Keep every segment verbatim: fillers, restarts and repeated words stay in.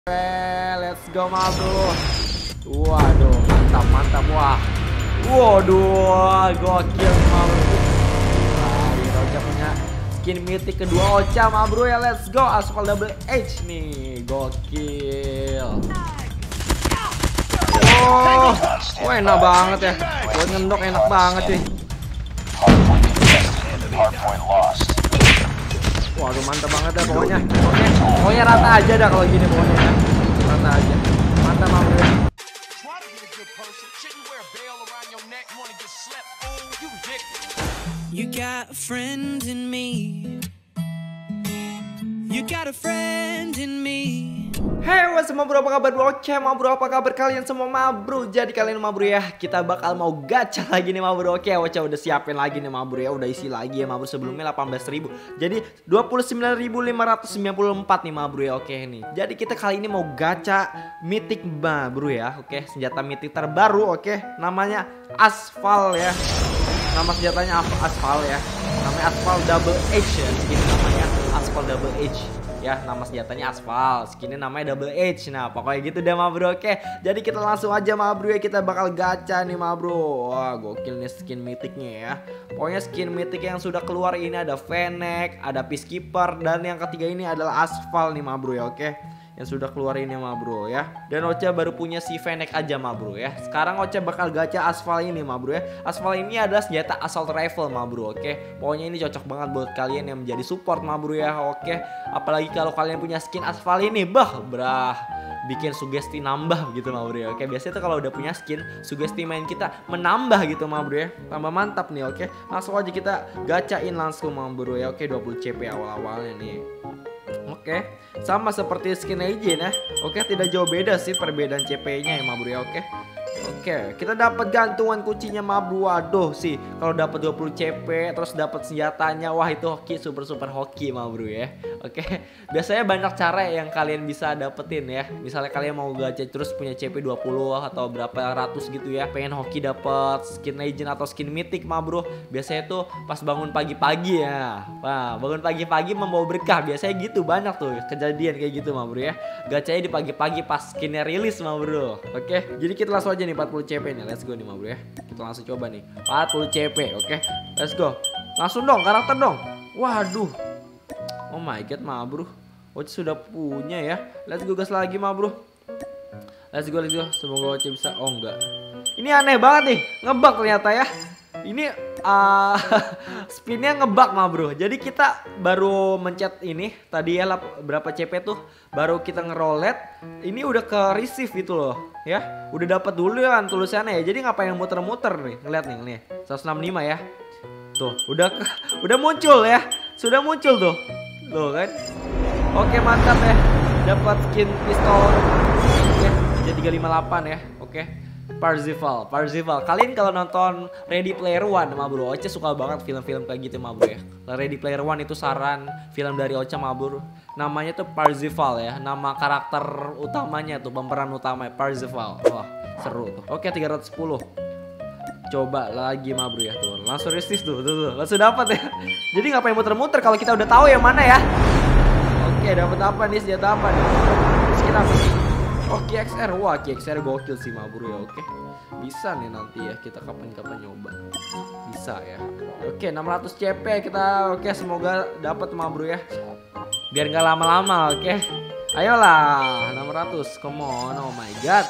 Let's go ma bro. Waduh, mantap mantap. Wah, waduh, gokil ma bro. Nah, ini Ocha punya skin mythic kedua Ocha ma bro ya. Let's go, Aspal double H nih, gokil. Oh, oh enak banget ya. Buat ngendok enak banget sih. Waduh, mantap banget ya pokoknya. Oke, pokoknya rata aja dah kalau gini pokoknya ya. Rata aja. Mantap ma bro. You got a friend in me. You got a friend in me. Hey, what's up ma bro, apa kabar bro? Oke ma bro, apa kabar kalian semua ma bro? Jadi kalian ma bro ya, kita bakal mau gacha lagi nih ma bro. Oke, Ocha udah siapin lagi nih ma bro ya, udah isi lagi ya ma bro. Sebelumnya delapan belas ribu, jadi dua puluh sembilan ribu lima ratus sembilan puluh empat nih ma bro ya. Oke nih, jadi kita kali ini mau gacha mythic ma bro ya. Oke, senjata mythic terbaru. Oke, namanya Aspal ya. Nama senjatanya Aspal ya. Namanya Aspal double H ya. Ini namanya Aspal double H ya, nama senjatanya Aspal, skinnya namanya double H. Nah pokoknya gitu deh ma bro. Oke, jadi kita langsung aja ma bro ya, kita bakal gacha nih ma bro. Wah gokil nih skin mythicnya ya. Pokoknya skin mythic yang sudah keluar ini ada Fennec, ada Peacekeeper, dan yang ketiga ini adalah Aspal nih ma bro ya. Oke, yang sudah keluar ini ma bro ya. Dan Ocha baru punya si Fennec aja ma bro ya. Sekarang Ocha bakal gacha Aspal ini ma bro ya. Aspal ini adalah senjata assault rifle ma bro. Oke, pokoknya ini cocok banget buat kalian yang menjadi support ma bro ya. Oke, apalagi kalau kalian punya skin Aspal ini, bah brah, bikin sugesti nambah gitu ma bro ya. Oke, biasanya tuh kalau udah punya skin, sugesti main kita menambah gitu ma bro ya. Tambah mantap nih. Oke, langsung aja kita gacain langsung ma bro ya. Oke, dua puluh C P awal-awalnya nih. Oke, sama seperti skin Legend ya. Oke, tidak jauh beda sih perbedaan C P-nya ya ma bro ya. Oke. Oke, kita dapat gantungan kuncinya ma bro. Waduh sih, kalau dapat dua puluh C P terus dapat senjatanya, wah itu hoki, super super hoki ma bro ya. Oke, biasanya banyak cara yang kalian bisa dapetin ya. Misalnya kalian mau gacha terus punya C P dua puluh atau berapa ratus gitu ya, pengen hoki dapat skin Legend atau skin mythic ma bro. Biasanya tuh pas bangun pagi-pagi ya. Wah, bangun pagi-pagi membawa berkah. Biasanya gitu, banyak tuh kejadian kayak gitu ma bro ya. Gacanya di pagi-pagi pas skinnya rilis ma bro. Oke, jadi kita langsung aja nih empat puluh C P nih. Let's go nih ma bro ya. Kita langsung coba nih empat puluh C P. Oke, let's go. Langsung dong karakter dong. Waduh, oh my god ma bro, Ocha sudah punya ya. Let's go gas lagi ma bro. Let's go, let's go. Semoga Ocha bisa. Oh enggak, ini aneh banget nih, ngebug ternyata ya. Ini uh, spinnya ngebug ma bro. Jadi kita baru mencet ini tadi ya, berapa C P tuh, baru kita ngerolet, ini udah ke receive gitu loh ya. Udah dapat dulu kan tulisannya ya. Jadi ngapain muter-muter nih, ngeliat nih nih seratus enam puluh lima ya. Tuh udah ke, udah muncul ya. Sudah muncul tuh. Loh kan. Oke, mantap ya. Dapat skin pistol ya, jadi tiga lima delapan ya. Oke. Parzival, Parzival. Kalian kalau nonton Ready Player One ma bro, Ocha suka banget film-film kayak gitu ma bro ya. Ready Player One itu saran film dari Ocha ma bro. Namanya tuh Parzival ya. Nama karakter utamanya tuh, pemeran utama Parzival. Wah, seru tuh. Oke, tiga ratus sepuluh. Coba lagi ma bro ya, tuh langsung resist tuh, tuh, tuh. Langsung dapat ya. Jadi ngapain muter-muter kalau kita udah tahu yang mana ya. Oke, dapat apa nih, senjata apa nih? Skin apa sih? Oh, Q X R. Wah, Q X R gokil sih ma bro ya. Oke, bisa nih nanti ya kita kapan-kapan nyoba. Bisa ya. Oke, enam ratus C P kita. Oke, semoga dapat ma bro ya. Biar nggak lama-lama. Oke, ayolah enam ratus, come on. Oh my god.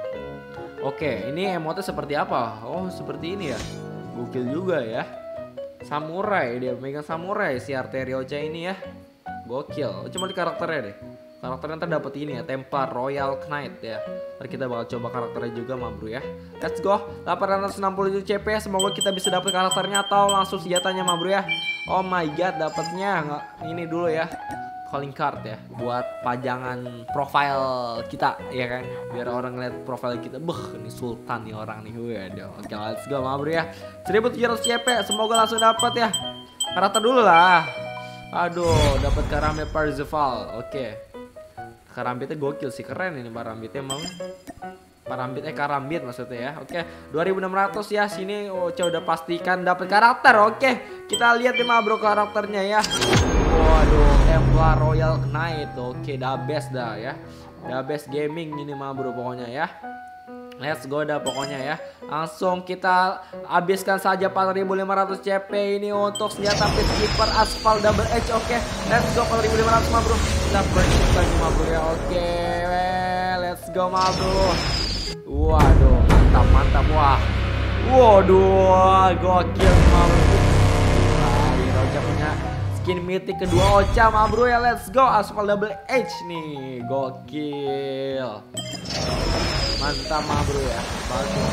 Oke, ini emotnya seperti apa? Oh, seperti ini ya. Gokil juga ya. Samurai, dia megang samurai si Arterio Ocha ini ya. Gokil. Cuma di karakternya deh. Karakternya ntar dapet ini ya, Templar Royal Knight ya. Ntar kita bakal coba karakternya juga ma bro ya. Let's go. delapan ratus enam puluh tujuh C P. Semoga kita bisa dapet karakternya atau langsung senjatanya ma bro ya. Oh my god, dapetnya nggak ini dulu ya. Calling card ya, buat pajangan profile kita ya kan, biar orang ngeliat profile kita, beh ini sultan nih orang nih. Waduh, oke let's go ma bro ya. seribu tujuh ratus C P, semoga langsung dapat ya. Karakter dulu lah. Aduh, dapat Karambit Parzival. Oke, Karambitnya gokil sih, keren ini Karambitnya emang. Karambit eh Karambit maksudnya ya. Oke, dua ribu enam ratus ya. Sini Ocha udah pastikan dapat karakter. Oke, kita lihat nih ma bro karakternya ya. Waduh, Templar Royal Knight. Oke, dah best dah ya. The best gaming ini mah bro pokoknya ya. Let's go dah pokoknya ya. Langsung kita habiskan saja empat ribu lima ratus C P ini untuk senjata peacekeeper aspal double edge. Oke, okay. Let's go empat ribu lima ratus mah bro. Kita purchase lagi mah bro ya. Oke, okay. Let's go mah bro. Waduh, mantap mantap wah. Waduh, gokil mah bro. Wah, ini Ocha punya skin mythic kedua Ocha mah bro ya. Let's go aspal double edge nih. Gokil. Mantap mah bro ya. Bagus.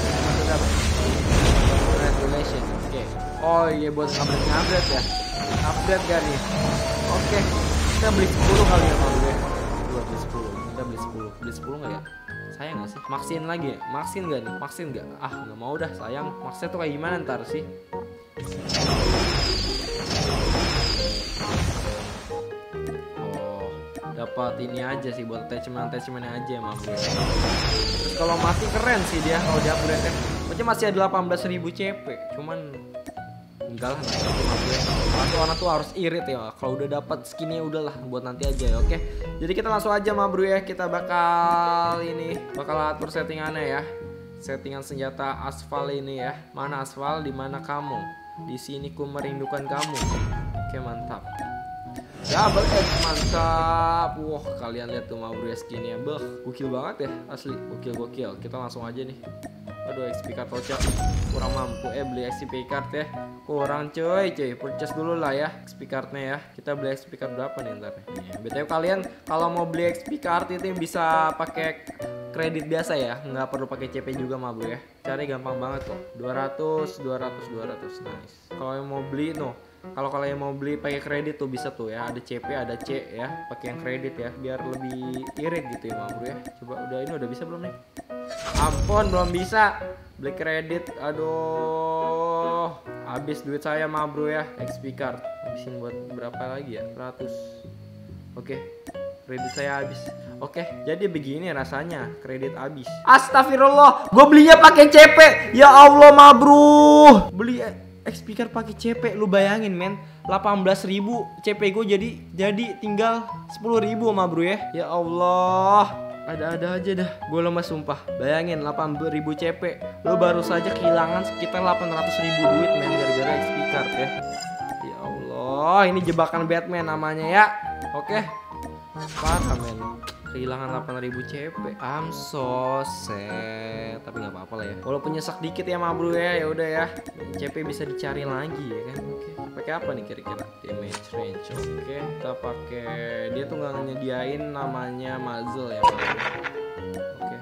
Congratulations. Oke. Okay. Oh iya buat upgrade-upgrade ya. Upgrade gak nih? Oke. Okay. Kita beli sepuluh kali ya mah bro ya. Dua beli sepuluh. Kita beli sepuluh. Beli sepuluh enggak ya? Sayang gak sih? Maksin lagi ya? Maksin gak nih? Maksin gak? Ah gak mau dah sayang. Maksnya tuh kayak gimana ntar sih? Dapat ini aja sih buat attachment attachmentnya aja emang bro. Terus kalau mati keren sih dia kalau dia upgrade kan. Macam masih ada delapan belas ribu C P. Cuman enggak lah nanti orang tuh harus irit ya. Kalau udah dapat skinnya udahlah buat nanti aja ya. Oke. Jadi kita langsung aja mah bro ya. Kita bakal ini bakal atur settingannya ya. Settingan senjata aspal ini ya. Mana aspal? Di mana kamu? Di sini ku merindukan kamu. Oke mantap. Double edge mantap. Wah kalian lihat tuh mah bro ya skinnya. Beuh, gokil banget ya asli. Gokil gokil. Kita langsung aja nih. Aduh X P card Ocha kurang mampu eh beli X P card ya. Kurang cuy cuy. Purchase dulu lah ya X P cardnya ya. Kita beli X P card berapa nih ntar nih. B T W kalian kalau mau beli X P card itu bisa pakai kredit biasa ya. Nggak perlu pakai C P juga mah bro ya. Cari gampang banget kok. dua ratus dua ratus dua ratus nice. Kalau yang mau beli no. Kalau kalian mau beli pakai kredit tuh bisa tuh ya, ada C P ada C ya, pakai yang kredit ya, biar lebih irit gitu ya bro ya. Coba udah ini udah bisa belum nih? Ampun belum bisa beli kredit, aduh, habis duit saya mah bro ya. X P card habisin buat berapa lagi ya? seratus. Oke, kredit saya habis. Oke, jadi begini rasanya kredit habis. Astagfirullah, gue belinya pakai C P. Ya Allah mah bro, beli X P card pakai C P, lu bayangin men, delapan belas ribu C P gue jadi jadi tinggal sepuluh ribu mah bro ya. Ya Allah, ada-ada aja dah, gue lemas sumpah. Bayangin delapan ribu C P, lu baru saja kehilangan sekitar delapan ratus ribu duit men gara-gara X P card ya. Ya Allah, ini jebakan Batman namanya ya. Oke, parah men, kehilangan delapan ribu C P. I'm so sad. Tapi nggak apa-apa lah ya. Walaupun nyesek dikit ya mah bro ya. Ya udah ya. C P bisa dicari lagi ya kan. Oke. Pakai apa nih kira-kira? Damage range. Oke. Kita pakai. Dia tuh nggak nyediain namanya muzzle ya. Oke.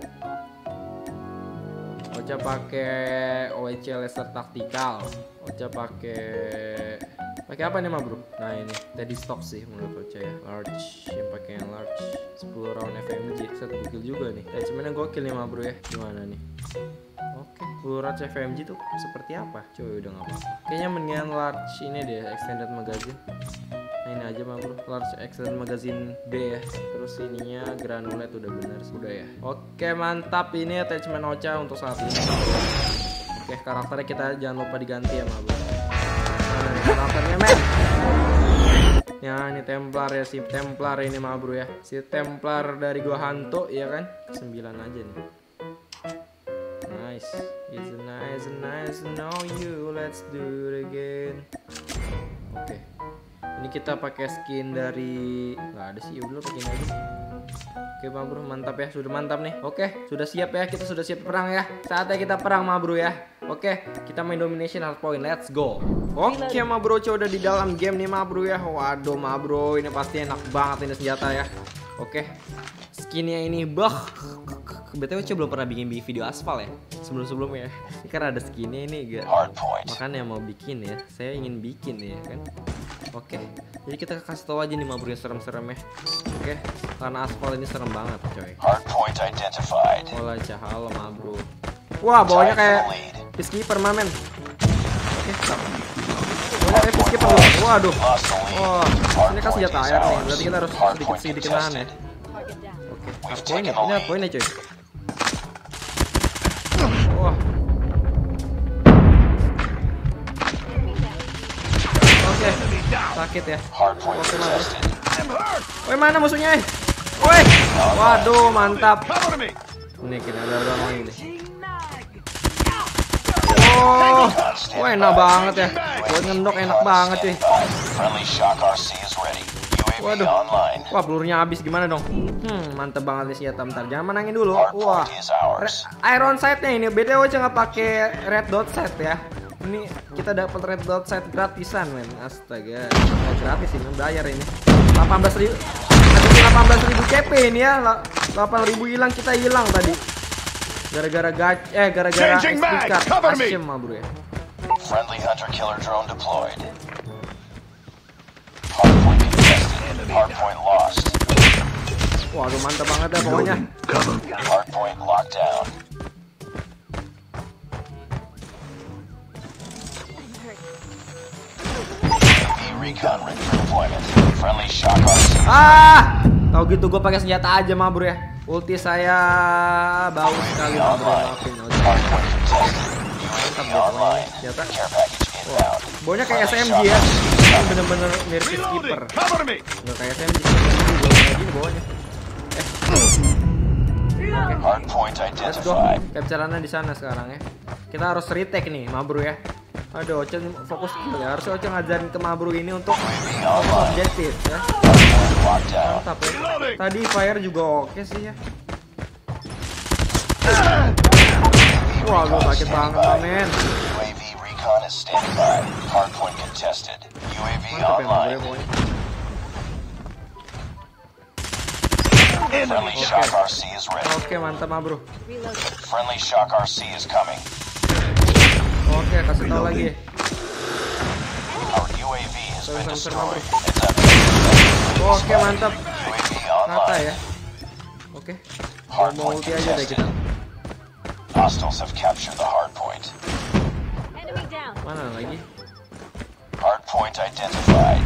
Ocha pakai O E C laser tactical. Ocha pakai pakai apa nih mah bro? Nah ini tadi stock sih menurut Ocha ya. Large, yang pakai yang large. sepuluh round F M G, set gokil juga nih. Attachmentnya gokil nih mah bro ya. Gimana nih? Oke, sepuluh round F M G tuh seperti apa? Coba udah nggak apa-apa. Kayaknya mendingan large ini deh, extended magazine. Nah ini aja mah bro, large extended magazine B ya. Terus ininya granulate udah bener, udah ya. Oke mantap, ini attachment Ocha untuk saat ini. Oke karakternya kita jangan lupa diganti ya mah bro. Nah ini karakternya men. Ya ini Templar ya, si Templar ini mah bro ya. Si Templar dari gua hantu ya kan. Kesembilan aja nih. Nice. It's nice, nice to know you. Let's do it again. Oke. Okay. Ini kita pakai skin dari nggak ada sih, udah pakai aja. Oke mah bro, mantap ya, sudah mantap nih. Oke, sudah siap ya, kita sudah siap perang ya. Saatnya kita perang mah bro ya. Oke, kita main domination hard point, let's go. Oke mah bro, udah di dalam game nih mah bro ya. Waduh mah bro, ini pasti enak banget ini senjata ya. Oke, skinnya ini bah. B T W coba belum pernah bikin video aspal ya sebelum-sebelumnya. Ini kan ada skinnya ini gak. Makanya mau bikin ya, saya ingin bikin ya kan. Oke, jadi kita kasih tahu aja nih mah bro, serem-serem ya. Oke, karena aspal ini serem banget coy. Hardpoint identified. Olah cahal mah bro. Wah, bawahnya kayak peacekeeper mah men. Oke, stop. Bawahnya kayak peacekeeper loh. Waduh. Wah, ini kan senjata air nih. Berarti kita harus sedikit-sedikit nahan ya. Oke, hardpoint ya. Ini hardpoint ya coy. Wah. Oke, sakit ya. Oke, mati. Woi, mana musuhnya? Woi. Waduh, mantap. Ini kita udah udah mau ini. Oh, wah enak banget ya. Buat ngendok enak banget sih. Waduh, wah pelurunya habis gimana dong? Hmm, mantep banget nih senjata. Bentar, jangan menangin dulu. Wah, iron sight-nya ini B T W jangan pakai red dot sight ya. Ini kita dapat red dot sight gratisan men. Astaga, nggak gratis ini, bayar ini. delapan belas ribu, delapan belas ribu C P ini ya. delapan ribu hilang, kita hilang tadi. Gara-gara gach, eh gara-gara S D card. Asyem mah bro ya. Friendly hunter killer drone deployed. Hardpoint contested. Hardpoint lost. Waduh, mantap banget ya pokoknya. Hardpoint locked down. Recon ready for deployment. Friendly shock R C. Ah, tahu gitu gue pakai senjata aja mah bro ya. Ulti saya bau sekali mah bro. Maafin aja. Hardpoint contested. Mantap U A V deh pokoknya. online. Senjata. Care package inbound. Baunya kayak S M G ya. Ini bener-bener mirip skipper. Nggak kayak S M G. Kayak gini baunya. Eh. Oke. Hardpoint Let's go. identified. Capture-nya di sana sekarang ya. Kita harus retake nih, Mabru ya. Aduh, Oce fokus kill ya. Harusnya Oce ngajarin ke Mabru ini untuk objektif ya. Locked down. Mantap ya. Tadi fire juga oke sih ya. Wah, gue sakit banget lah, men. U A V recon is standing by. Hardpoint contested. U A V Mantap ya, Mabru ya online. pokoknya. Friendly shock R C is ready. Oke, mantap Mabru. Friendly shock R C is coming. Oke, kasih tau lagi. Our U A V has been Sorry, sorry, destroyed. Mabru. It's up. Oke, mantap. U A V Rata online. ya. Oke. Mau ulti aja deh kita. Hostiles have captured the hardpoint. Enemy down. Mana lagi? Hardpoint identified.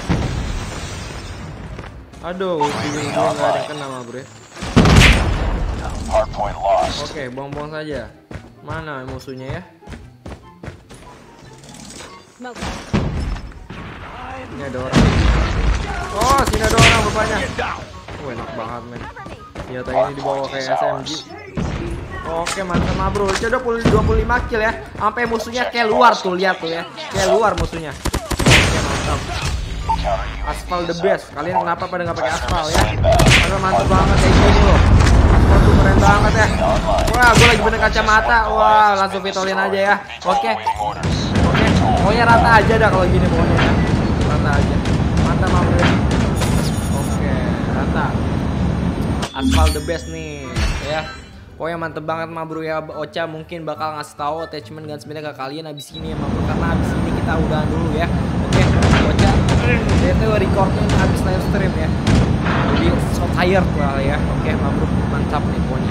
Aduh, ulti gue nggak ada yang kena Mabru ya. Hardpoint lost. Oke, buang-buang saja. Mana musuhnya ya? Smoke. Ini ada orang. Oh, sini ada orang rupanya. Oh, enak banget men. Senjata ini dibawa kayak S M G. Oke, mantap Mabru. Coba dua puluh lima kill ya. Sampai musuhnya kayak luar tuh, lihat tuh ya. Kayak luar musuhnya. Oke, mantap. Aspal the best. Kalian kenapa pada nggak pakai aspal ya? Karena mantap banget kayak gini loh. Aspal tuh keren banget ya. Wah, gue lagi bener kacamata. Wah, langsung vitolin aja ya. Oke. Oke. Pokoknya rata aja dah kalau gini pokoknya ya. Rata aja. Mantap Mabru. Oke, rata. Aspal the best nih, ya. Pokoknya mantep banget Mabru ya. Ocha mungkin bakal ngasih tahu attachment gunsmithnya ke kalian abis ini ya Mabru, karena abis ini kita udahan dulu ya. Oke, Ocha D T W recordnya abis live stream ya. Jadi so tired lah ya. Oke Mabru, mantap nih pokoknya.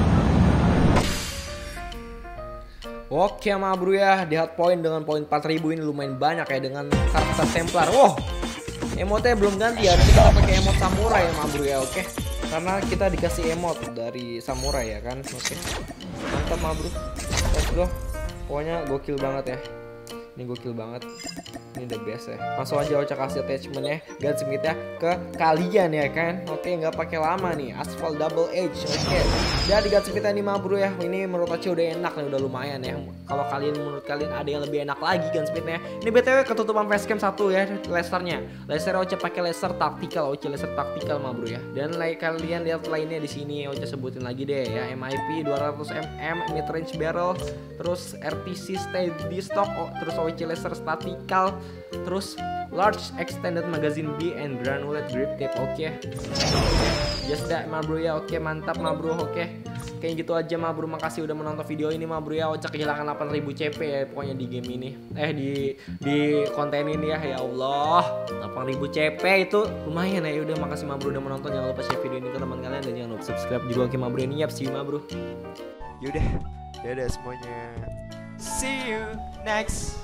Oke Mabru ya, di hard point dengan poin empat ribu ini lumayan banyak ya dengan karakter Templar. Wow, emotnya belum ganti ya, kita pakai emot samurai ya Mabru ya. Oke, karena kita dikasih emot dari samurai ya kan. Oke, mantap Mabru, let's go. Pokoknya gokil banget ya. Ini gokil banget. Ini the best ya. Langsung aja Ocha kasih attachmentnya, gunsmithnya ke kalian ya kan. Oke, nggak pakai lama nih. Asphalt double edge. Oke. Jadi gunsmithnya ini Mabru ya. Ini menurut Ocha udah enak nih, udah lumayan ya. Kalau kalian menurut kalian ada yang lebih enak lagi gunsmithnya. Ini B T W ketutupan facecam satu ya lasernya. Laser Ocha pakai laser taktikal, Ocha laser taktikal Mabru ya. Dan like kalian lihat lainnya di sini Ocha sebutin lagi deh ya. M I P dua ratus milimeter mid range barrel, terus R P C steady stock, oh, terus Ocha laser statikal, terus large extended magazine B and granulate grip tape. Oke, okay. Just that Mabru ya. Oke, okay, mantap Mabru. Oke, okay. Kayak gitu aja Mabru. Makasih udah menonton video ini Mabru ya. Ocha kehilangan delapan ribu C P ya pokoknya di game ini. Eh di di konten ini ya. Ya Allah, delapan ribu C P itu lumayan ya. Udah, makasih Mabru udah menonton. Jangan lupa share video ini ke teman kalian dan jangan lupa subscribe juga ke Mabru ini. Yap, see you Mabru. Yaudah, dadah semuanya. See you next